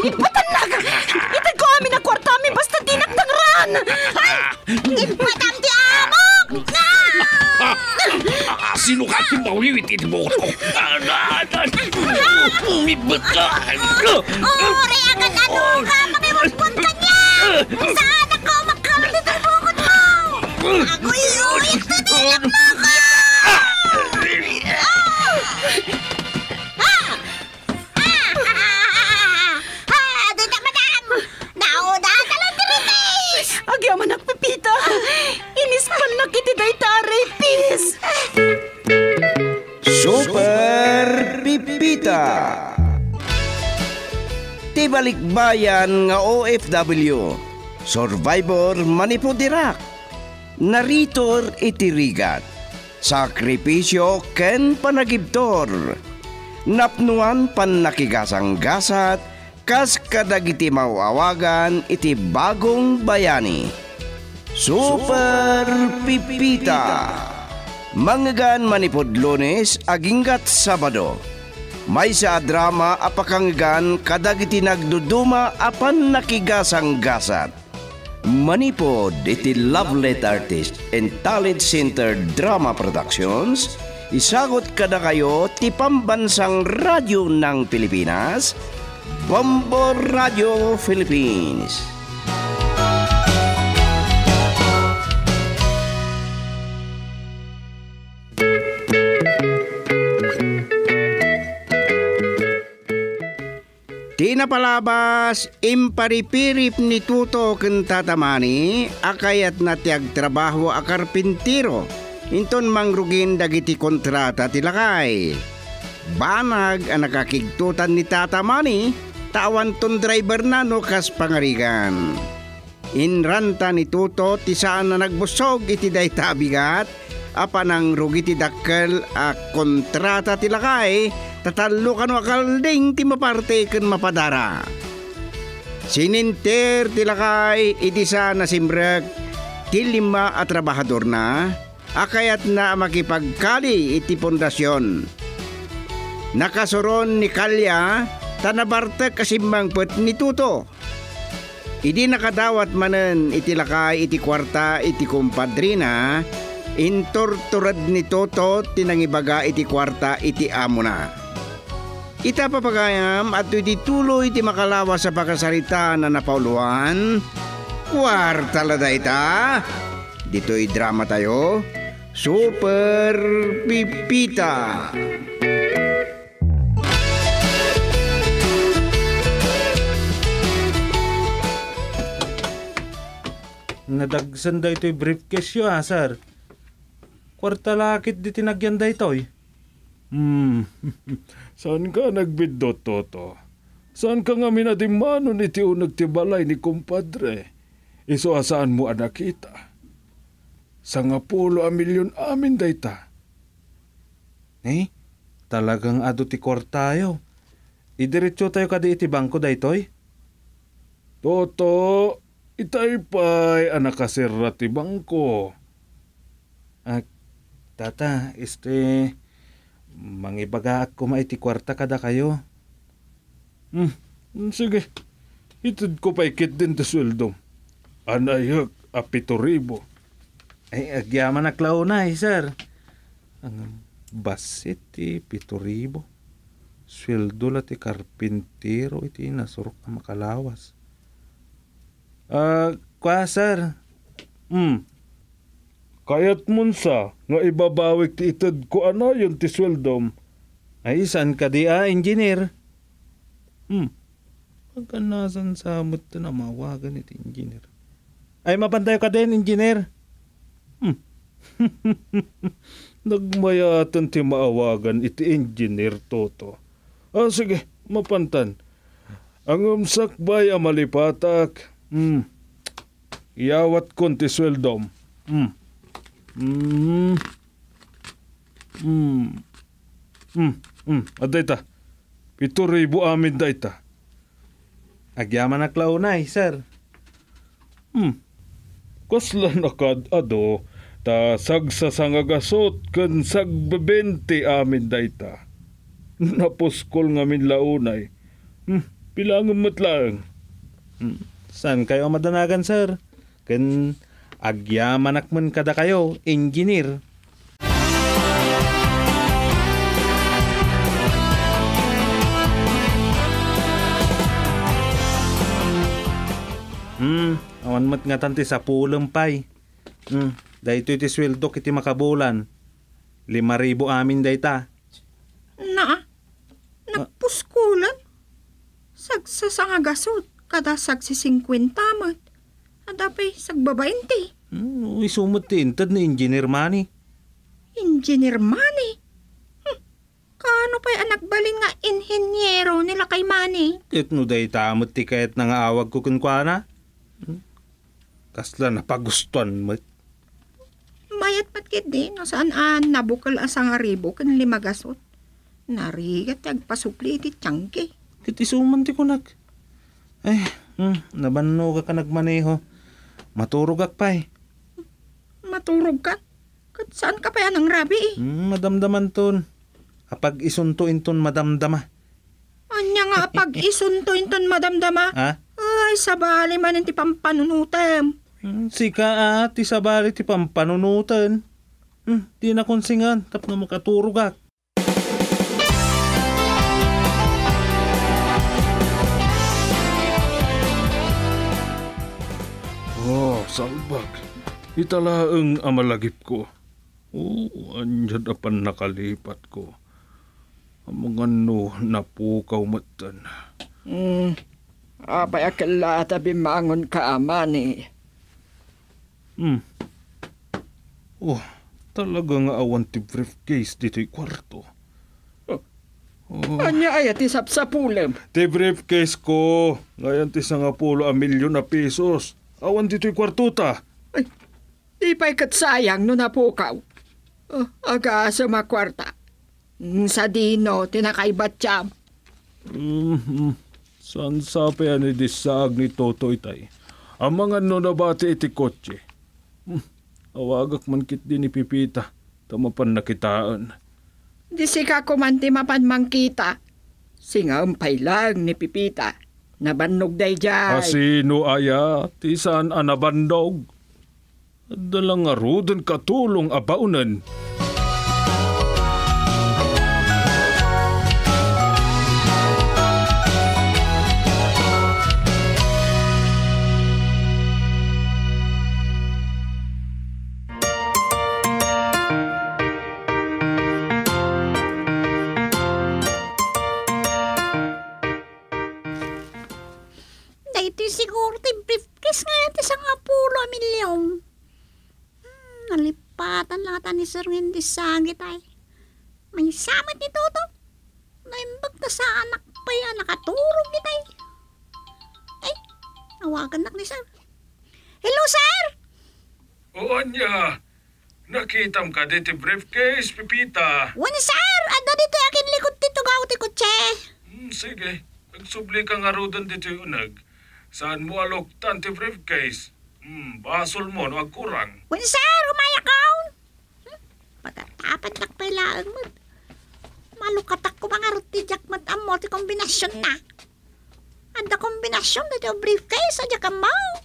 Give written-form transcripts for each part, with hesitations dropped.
Ipatanag! Itag ko amin ang kwarta amin basta dinagdangran! Madam di amok! Sino ka si mawiwitin mo ko? Umibakan! Reagan ano ka! Makiwagpon ka niya! Saan ako magkamit ito bukod mo? Ako iuwit na nilak mo ko! Dito, madam! Nauda ka lang diritis! Agyaman nagpipita! Inispan na kiti day taray, pis! Super Pipita. Tibalikbayan nga OFW, Survivor Manipudirak, Naritor itirigat, Sakripisyo ken panagibtor, Napnuan pan nakigasang-gasat, kas kadagiti mawawagan iti bagong bayani. Super Pipita. Manggan manipod Lunes aginggat Sabado. May sa drama apakanggan kadagiti nagduduma apan nakigasang-gasat. Manipod iti Lovelet Artist and Talent Center Drama Productions. Isagot kada kayo ti pambansang radyo ng Pilipinas, Bombo Radio Philippines. Di napalabas, imparipirip ni Tuto ken tatamani, akayat na tiag trabaho a karpintiro. Inton mangrugin dagiti kontrata tilakay. Banag ang nakakigtutan ni tatamani, tawan ton driver na no kas pangarigan. Inranta ni Tuto ti saan na nagbusog iti dayta bigat, apanang rugi ti dakkel a kontrata tilakay, tatalo kano akalding ti maparte ken mapadara. Sininter tilakay iti sa nasimrek ti 5 a trabahador na, akayat na makipagkali iti pundasyon. Nakasuron ni Kalya tanabartek kasimbang pet ni Tuto. Idi nakadawat manen iti lakay iti kwarta iti kumpadrina, intorturad ni Toto tinangibaga iti kwarta iti amo na. Ita papagayam at iti tuloy iti makalawa sa pagkasarita na napauluan. Kwarta la ita. Dito'y drama tayo. Super Pipita. Nadagsan da ito'y briefcase yun sir. Kwarta lakit di tinagyan da ito'y. Saan ka nagbidot, Toto? Saan ka nga minadimanon iti unag tibalay ni kumpadre? Iso asaan mo anak kita? Sa nga 10 milyon amin dayta. Talagang ado ti kwartayo. Idiretso tayo kadi iti bangko daytoy. Toto, itay pa'y anak kasira ti bangko. Tata, mangibaga ako maiti kwarta kada kayo. Sige, itid ko pa ikit din ti sweldo. Anayak, 7,000. Ay, agyaman na klaw na sir. Ang basit ti 7,000. Sweldo la ti karpintero iti nasurok na makalawas. Kwa sir? Kayat munsa nga ibabawik ti itid ko ano yun ti sweldom. Ay, saan ka di engineer? Pagkanasan sa amot na mawagan iti engineer. Ay, mapantay ka din, engineer. Nagmayatan ti maawagan iti engineer, Toto. Sige, mapantan. Ang umsakbay amalipatak. Iyawat kon ti sweldom. Adayta. 7,000 amin dayta. Agyaman na klaunay, sir. Kasla nakad ado, ta sagsasangagasos kan sagbebente amin dayta. Napuskol nga min launay. Bilangan mo't lang. Saan kayo madanagan, sir? Ken agyaman akman kada kayo, engineer. Awan mat nga tanti sa pulampay. Dahito iti sweldo kiti makabulan. 5,000 amin dayta. Nagpuskulan. Sagsasang agasot. Kada sagsi 50 mat. Adapay sagbabainti. Isumot ti intad ni engineer money. Engineer Manny. Kano pa'y anak balin nga inhenyero nila kay Manny? Ket no dayta amot ti kayat nga awag ko kunkwana. Kasla napagustuhan mo. Mayat patkit din, no saan nabukal asang aribo kan 5 gasot. Narigat agpasupli iti tiyangke. Kiti suman ti kunak. Ay, nabanno ka nagmaneho. Maturog ak pa'y. Maturog ka? Kat saan ka pa yan ang rabi eh? Madamdaman ton. Kapag isuntuin ton madamdama. Anya nga pag isuntuin ton madamdama? Ha? Ay, sabali man ti pampanunutem. Sika ti sabali ti pampanunutan. Di na konsingan. Tap na makaturog ak. Oh, salbag. Italaang amalagip ko. Andyan apan nakalipat ko. Ang mga napukaw matan. Abay akala tabi mangon ka aman eh. Talaga nga awan ti briefcase dito'y kwarto. Anya ay ati sapsapulem. Ti briefcase ko. Ngayon ti 10,000 milyon na pesos. Awan dito'y kwarto ta. Ay, di pa'y katsayang no napukaw. Aga sa makwarta. Sa dino, tinakaibat siyam. San sapi ani disag ni Toto itay. Ang mga nabati iti kotse. Awagak man kit din ni Pipita. Tamapan nakitaan. Di si ka kumanti mapan mangkita. Singampay lang ni Pipita. Nabannog day jay. Asino aya? Tisan anabandog? Dalang nga rudon katulong abaunan. Dahito siguro ti briefcase nga iti 10 milyon. Nalipatan lang ata ni Sir Wendy Sangit ay. May samit ni Toto. Naimbag na sa anak pa yan. Nakaturog ni tay. Ay, nawagan nak ni Sir. Hello, Sir! O anya, nakitam ka dito briefcase, Pipita. Wani, Sir! Ada dito akin likod dito gaw ti kutse. Sige, nagsubli ka nga rudon dito yung unag. Saan mo aloktan ti briefcase? Basol mo no agkurang. Wani, Sir! Umaya kaw! Pagkatapat nakpailaan mo. Malukatak ko mga ruti jakmat amo ti kombinasyon na. Ada kombinasyon na ti briefcase adya ka mo.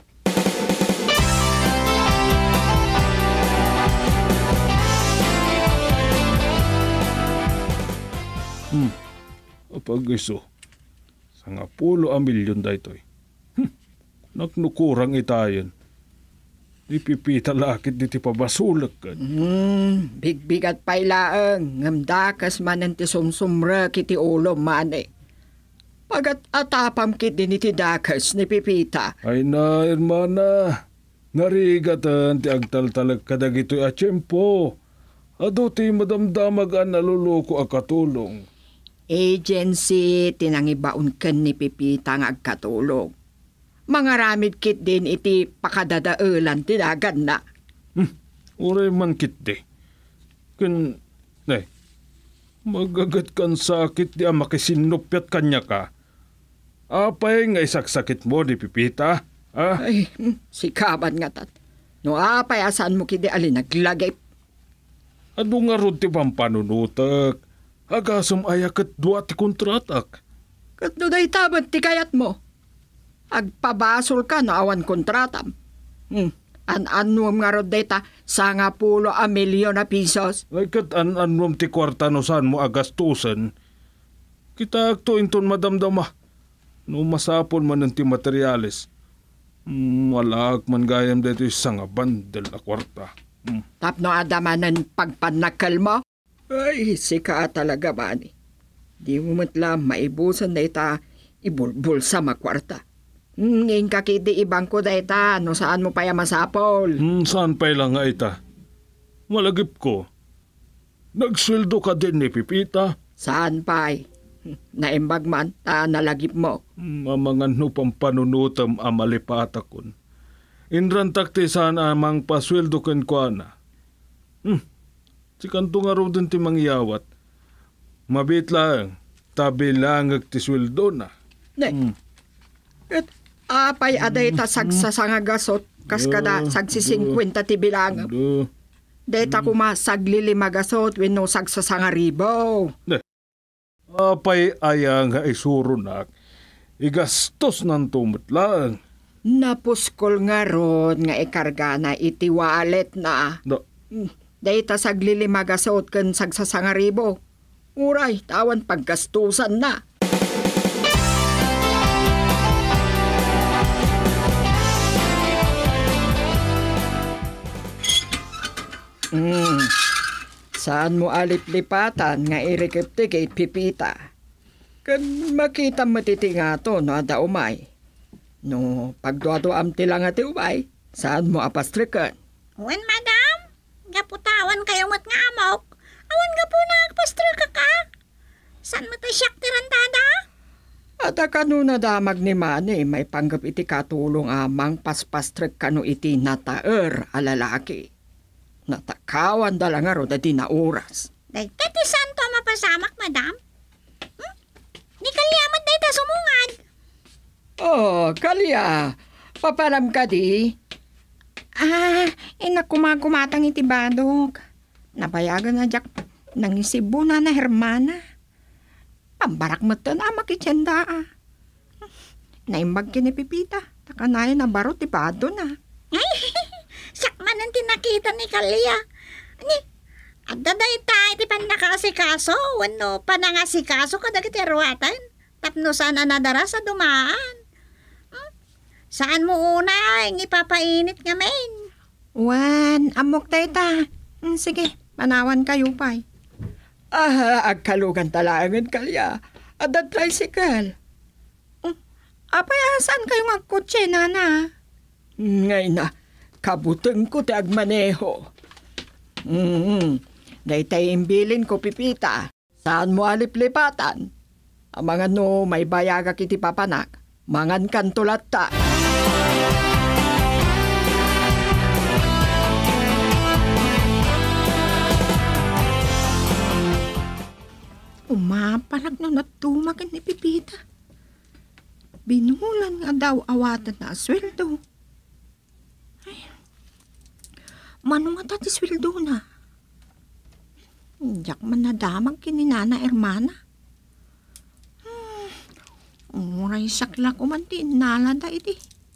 Apag iso, 10 milyon daytoy. Naknukurang itayan. Di Pipita lakit di ti pabasulak kan. Bigbigat pailaang. Ngamdakas manan ti sumsumra kiti ulo mani. Pagat atapam kit din iti dakas ni Pipita. Ay na, hermana. Narigatan ti agtaltalag kadagito'y atsyempo. Ado ti madamdamag ang naluluko a katulong. Agency tinangibaon ken ni Pipita nga agkatulog. Mangaramid kit din iti pakadadaelan ti dagan na. Uray man kiti. Kun, magagat kan sakit di makisinupyat kanya ka. Apay nga isaksakit mo di Pipita, ha? Ay, sikaban nga tat. No apay asan mo kiti ali naglagay. Ado nga rod ti pampanunutak. Agasam ayakat 2 ti kontratak. Kat no day tabad ti kayat mo. Agpabasol ka no awan kontratam. An-anwam nga rod data 10 milyon na pisos. Ay kat an-anwam ti kwarta no saan mo agastusan. Kita akto inton madamdama. No masapon man ng ti materyales. Walaak man gayam dito isang bandel na kwarta. Tapno adamanan pagpanakal mo? Ay, sika talaga mani. Di mo matlam maibusan na ita ibulbul sa makwarta. Ngayon kakiti ibang ko da ita, no saan mo pa masapol? Saan pa lang nga ita? Malagip ko. Nagsweldo ka din ni Pipita. Saan pa naimbag man, ta nalagip mo. Mamangan no pampanunutam amalipata kon. Inrantak ti saan amang pasweldo ken kwa na. Si kanto nga ro din ti mangyawat. Mabit lang, tabi lang ti sweldo na. At apay aday ta sagsasanga gasot, kaskada sagsi 50 ti bilang. Deta kuma sagli 5 gasot, wenno sagsasanga ribo. Apay aya nga isuro nak, igastos ng tumot lang. Napuskol nga ron nga ikarga na iti wallet na. Deta sagli 5 gasot ken sagsasanga ribo. Uray, tawan paggastusan na. Saan mo alip-lipatan nga irikipti kay Pipita? Kan makita matiti nga to no ada umay. No pagduado amti lang ati umay, saan mo apastrikan? Wen, madam, gaputawan kayo mat nga amok. Awan nga po nagpastrika ka. San mo tayo siyak tirantada? At kanuna damag ni Mani, may panggap iti katulong amang paspastrik kano iti nataer alalaki. Natakawan dala nga ro dati na oras. Day, kati santo mapasamak, madam? Ni kalyamat day ta sumungad. Oh, kalya. Papalam ka di. Inakumakumatang iti badog. Nabayagan na jak nang isibo na hermana. Pambarak mo to na makitsenda. Naimbag kini Pipita. Takanay na baro ti bado na. Ay, sakman ang tinakita ni Kalia. Ani, agdaday tayo ti pandakasikaso. Wano panangasikaso ka dagiti ruatan. Tapno sana nadara sa dumaan. Saan mo una ang ipapainit nga men? Wan, amok tayo ta. Sige, panawan kayo pa'y. Agkalugan talangan kalya. Ada tricycle. Apay, saan kayo magkutse, nana? Ngay na, kabuteng ko ti agmaneho. Daytay imbilin ko Pipita. Saan mo alip-lipatan? Ang mga no may bayaga kiti papanak. Mangan kantulat ta. Umapalag no natumakin ni Pipita. Binulan nga daw awatan na sweldo. Ay, manong nga tati sweldo na. Diyak man nadamag kininana hermana. Uray sakla ko man ti nalada iti.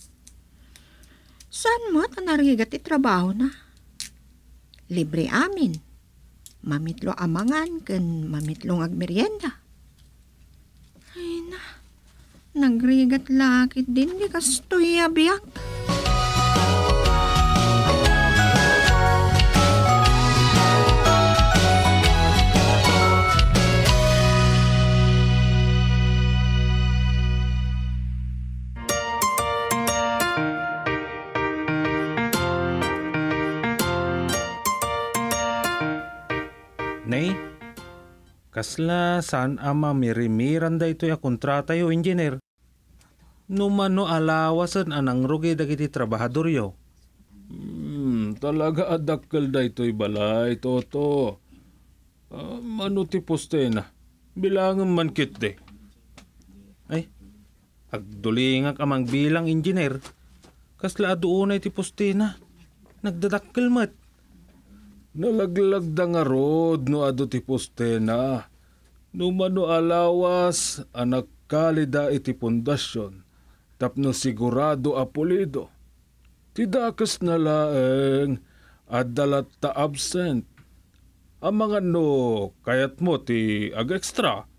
Saan mo tanarigat trabaho na? Libre amin. Mamitlo amangan ken mamitlo agmerienda. Ay na, nagrigat lakit din di kastoy abiyak. Nay, kasla saan ama mirimiran da ito ya kontrata yo, engineer? Numano alawasan anang rugi dagiti trabahador yo. Talaga adakkel da ito'y balay, Toto. Mano ti poste na? Bilangan man kit de. Ay, agdulingak amang bilang engineer. Kasla aduunay ti poste na. Nagdadakkel mat. Nalaglag da nga rod no ado ti poste na. No mano alawas, anak kalida iti pundasyon, tapno sigurado a pulido. Tidakas na laeng at dalat ta absent. Ang mga no, kayat mo ti ag-extra.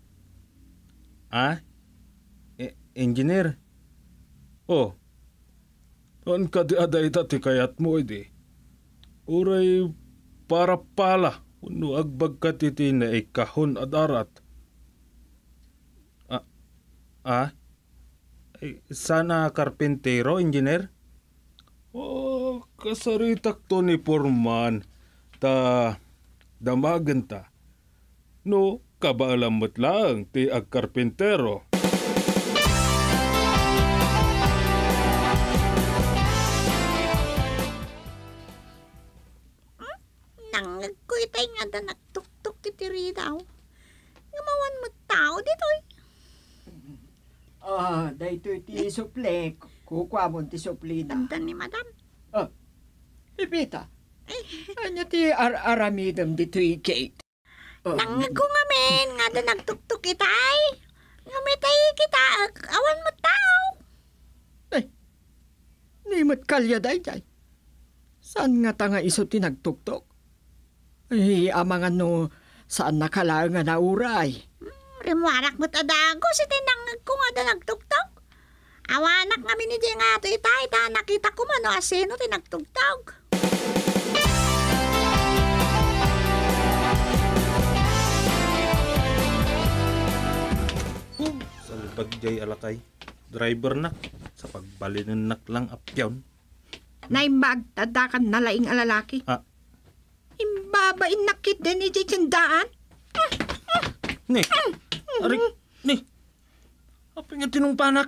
Engineer, Oh, on ka di aday ti kayat mo idi. Uray para pala, uno agbag ka titi na ikahon at arat. sana karpentero, engineer? Oh, kasaritak to ni Porman, ta damagan ta. No, kabaalamot lang ti agkarpentero. Nangag ko itay nga da nagtuktok ti tiri daw. Ngamawan mo tao dito eh. Dahito ti suple. Kukwa mo ti supli na. Ganda ni madam. Pipita. Anya ti aramidam dito Kate. Nangag ko nga men, nga da nagtuktok itay. Ngamitay kita, awan mo tao. Nimot kalya day. Saan nga ta nga iso ti nagtuktok? Amangan no, saan nakala nga nauray? Rimuarak mo't adago, si tinangag ko nga da nagtuktok. Awanak nga minidi nga ito itay, ta nakita ko man o asino tinagtugtog. Salbag jay alakay. Driver nak. Sa pagbalinan lang apyawn. Naimbag, tadakan na laing alalaki. Imbabain nakit din ni Jitsindaan. Ni, arik, ni. Apa nga tinungpanak?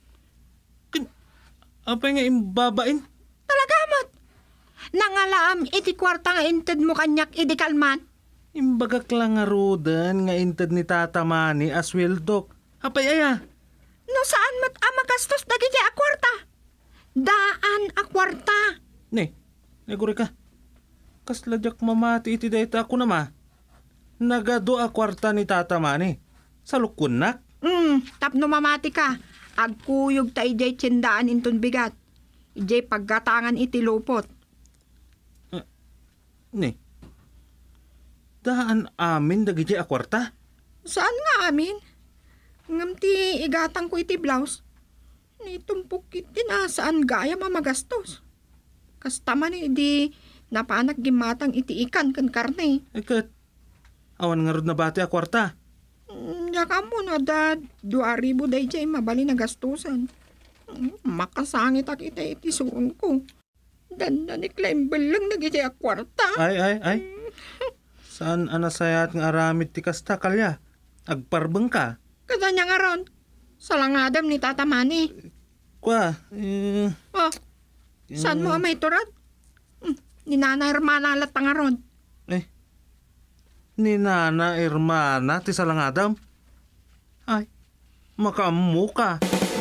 Apa nga imbabain? Talagamat. Nangalaam iti kwarta nga inted mo kanyak iti kalman. Imbagak lang nga rodan nga inted ni Tata Manny aswildok. Apay aya? No saan mat amagastos dagiti a kwarta? Daan a kwarta. Ni, neguri ka. Kasladyak mamati iti dayta ako nama. Nagado a kwarta ni Tata Manny. Sa lukunak? Tapno mamati ka. Agkuyog ta ijay tsindaan inton bigat. Ijay paggatangan iti lupot. Ni, daan amin dagiti a kwarta? Saan nga amin? Ngam ti igatang ko iti blouse. Ni tumpok iti na saan gaya mamagastos. Kastama ni di napanak gimatang iti ikan kan karne. Ikat, awan nga rod na bati a kwarta. Yaka mo na da 2,000 day jay mabali na gastusan. Makasangit ak iti surong ko. Danda ni Climble lang nagijay a kwarta. Ay. Saan anasayat nga aramid ti kasta kalya? Agparbeng ka? Kada niya nga ron. Salangadam ni Tata Manny. Kwa, Saan mo may turad? Ni Nana Hermana alat nga ron. Ni Nana Hermana ti salangadam? Ay, makamu ka.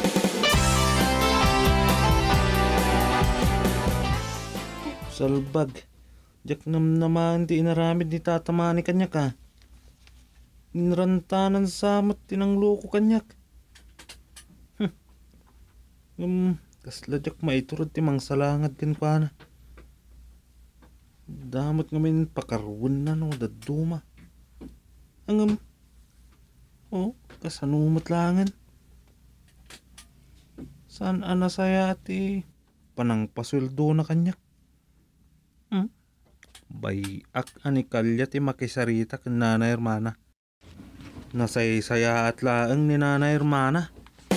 Salbag, jak naman ti inaramid ni Tata Manny kanyak ka. Inrantanan samot tinanglo ko kanyak. Kasladyak maiturod ti mang salangad kan pa na. Damot ngamin pakarwan na no daduma. Kasanumot langan. Saan anasaya ti panang pasweldo na kanyak. Bayak anikalya ti makisarita kan Nana Hermana. Nasay-saya at laang ni Nana Hermana.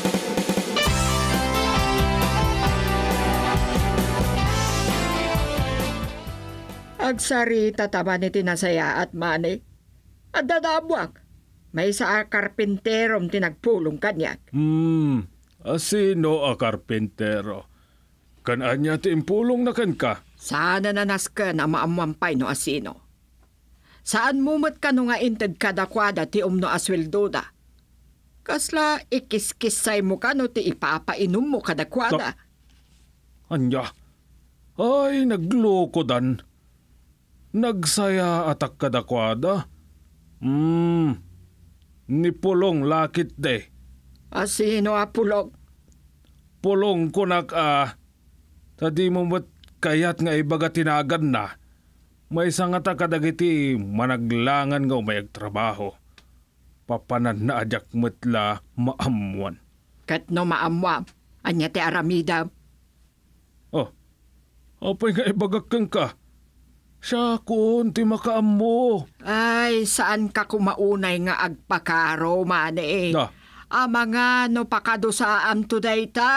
Agsarita taba ni tinasaya at Manny. At dadabwak. May sa karpenterom tinagpulong kanyak. Asino a karpentero? Kananya ti impulong na kan ka? Sana nanaskan ang maamuampay no asino. Saan mumot ka no nga inted kadakwada ti umno asweldoda? Kasla ikiskisay mo ka no ti ipapainom mo kadakwada. Anya? Ay, nagloko dan. Nagsaya atak kadakwada? Nipulong lakit de. Sino Pulong? Pulong ko sa di mo ba't kayat nga ibaga tinagan na. May isa nga ta kadagiti managlangan nga umayag trabaho. Papanan na adyak metla maamuan. Kat no maamwam, anya ti aramida. Oh, apay nga ibagak kang ka. Siya kun ti makaamu. Ay, saan ka kumaunay nga agpakaro, mani? Da. Mga no pakadusaan to dayta.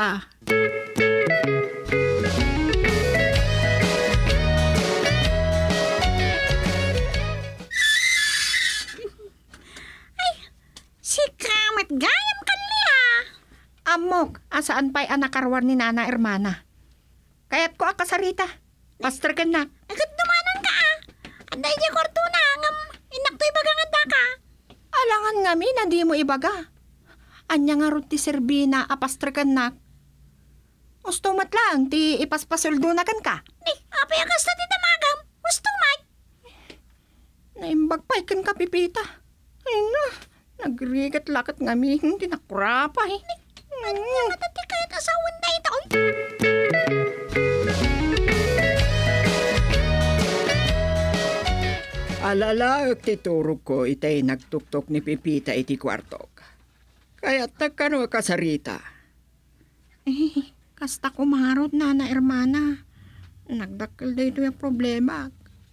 Si Kamat gayam kanliha. Amok, asaan pa'y anakarwan ni Nana Hermana? Kaya't ko akasarita. Pastor ka na. Agad dumanan ka Anday di korto na ngam inakto ibagangan da ka. Alangan nga mi, na di mo ibaga. Anya nga ron ti Serbina, apastor ka na. Ustumat lang, ti ipaspasuldo na kan ka. Ni, apay agas na ti damagam. Gusto may. Naimbag pa'y kan kapipita. Ay na, nagrigat-lakat nga mi, hindi nakurapa eh. Anya matati kahit asawan na ito. Alala, titurog ko itay nagtuktok ni Pipita iti kwartok. Kaya tagkano kasarita. Kasta kumarot, Nana Hermana. Nagdakil da ito yung problema.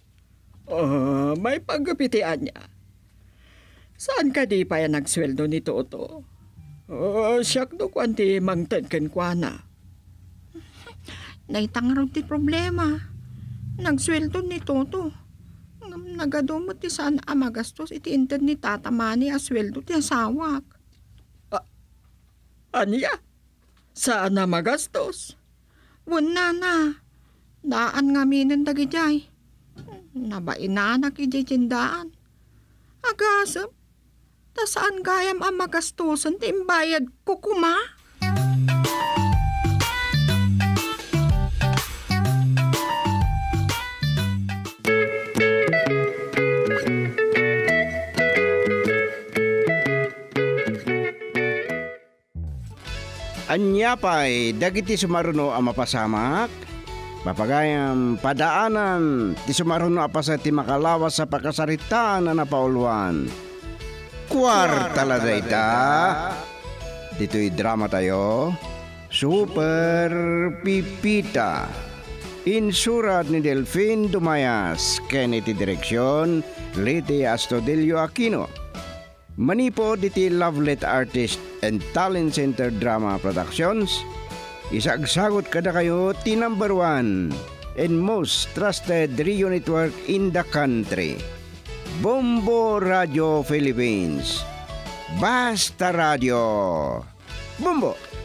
May paggapitian niya. Saan ka di pa yan nagsweldo ni Toto? Siyak do kwanti mangtan kwa na. Naitangarot ti problema. Nagsweldo ni Toto. Nagadumot ti saan magastos iti inted ni Tata Manny asweldo ti asawak. Anya? Saan na magastos? Wala na. Daan nga minin dagijay. Nabainanak ijijindaan. Agasap. Ta saan gayam ang magastosan ti imbayad ko kuma? Anya pa'y dagiti sumaruno ang mapasamak, papagayam padaanan ti sumaruno apasa ti makalawas sa pakasaritaan na napauluan. Kwarta la dayta. Dito'y drama tayo, Super Pipita. Insurat ni Delfin Dumayas, Kennedy Direksyon, Liti Astudillo Aquino. Manipo diti Lovelet Artist and Talent Center Drama Productions. Isagsagot kada kayo ti number 1 and most trusted radio network in the country. Bombo Radio Philippines. Basta Radio. Bombo!